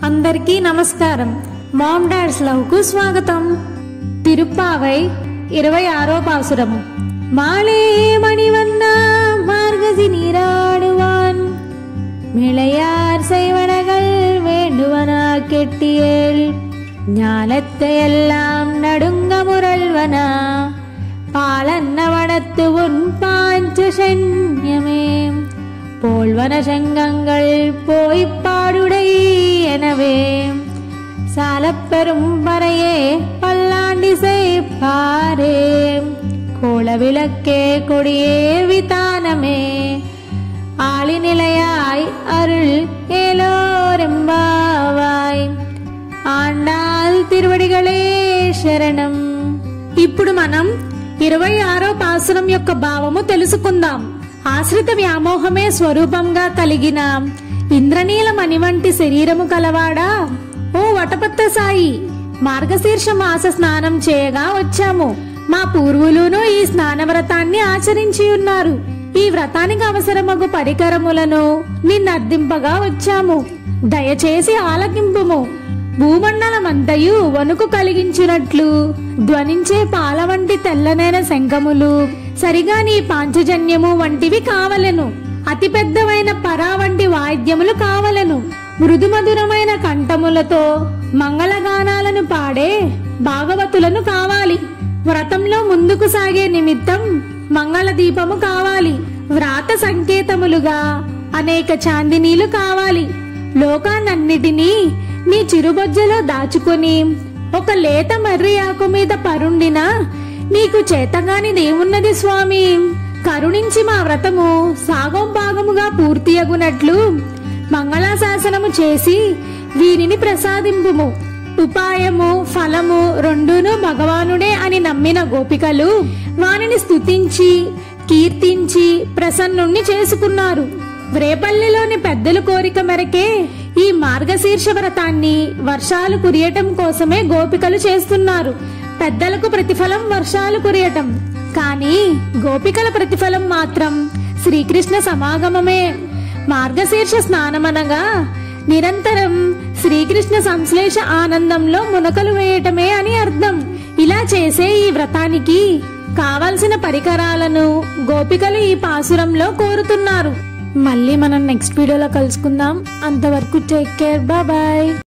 అందరికీ నమస్కారం. Ma'am dad's love కు స్వాగతం. తిరుప్పావై 26వ పాసురము. మాళే మణివన్న మార్గசி நீராடுவான் மிளையார் செய்வனகள் வேண்டுவன கெட்டியேள் ஞானத்தை எல்லாம் நடுங்க முரல்வன பாலன்னவனத்து உன் பாஞ்சசன்யமே போல்வன சங்கங்கள் போய்ப்பாடுடை எனவே சாலப்பெரும் பறையே பல்லாண்டிசை பாரே கோலவிளக்கே கொடியே விதானமே ஆளிநிலையாய் அருள் ఏలోరెంబావాయ్ ఆండాల్ తిరువడిగలే శరణం. ఇప్పుడు మనం 26వ పాసురం యొక్క భావము తెలుసుకుందాం. ఆశ్రిత వ్యామోహమే స్వరూపంగా కలిగిన ఇంద్రనీల మణి వంటి శరీరము కలవాడా, ఓ వటపత్త సాయి, మార్గశీర్ష మాస స్నానం చేయగా వచ్చాము. మా పూర్వులును ఈ స్నాన వ్రతాన్ని ఆచరించి ఉన్నారు. ఈ వ్రతానికి అవసరమగు పరికరములను నిన్నర్థింపగా వచ్చాము. దయచేసి ఆలకింపుము. భూమండలమంతయు వణుకు కలిగించినట్లు ధ్వనించే పాల వంటి తెల్లనైన శంఖములు, సరిగా నీ పాంచజన్యము వంటివి కావలెను. అతి పెద్దవైన పరా వంటి వాయిద్యములు కావలెను. మృదుమధురమైన కంఠములతో మంగళగానాలను పాడే భాగవతులను కావాలి. వ్రతంలో ముందుకు సాగే నిమిత్తం మంగళ దీపము కావాలి. వ్రాత సంకేతములుగా అనేక చాందినీలు కావాలి. లోకాన్నన్నిటినీ నీ చిరుబొజ్జలో దాచుకొని ఒక లేత మర్రి ఆకు మీద పరుండిన నీకు చేతగానిదేమున్నది స్వామి? కరుణించి మా వ్రతము సాగం భాగముగా పూర్తి అగునట్లు మంగళాశాసనము చేసి వీరిని ప్రసాదింపుము. ఉపాయము ఫలము రెండును భగవానుడే అని నమ్మిన గోపికలు వానిని స్తుతించి కీర్తించి ప్రసన్నుణ్ణి చేసుకున్నారు. వ్రేపల్లిలోని పెద్దల కోరిక మేరకే ఈ మార్గశీర్ష వ్రతాన్ని వర్షాలు కురియటం కోసమే గోపికలు చేస్తున్నారు. పెద్దలకు ప్రతిఫలం వర్షాలు కురియటం, కానీ గోపికల ప్రతిఫలం మాత్రం శ్రీకృష్ణ సమాగమమే. మార్గశీర్ష స్నానమనగా నిరంతరం శ్రీకృష్ణ సంశ్లేష ఆనందంలో మునకలు వేయటమే అని అర్థం. ఇలా చేసే ఈ వ్రతానికి కావలసిన పరికరాలను గోపికలు ఈ పాసురంలో కోరుతున్నారు. మళ్ళీ మనం నెక్స్ట్ వీడియోలో కలుసుకుందాం. అంతవరకు టేక్ కేర్, బాయ్.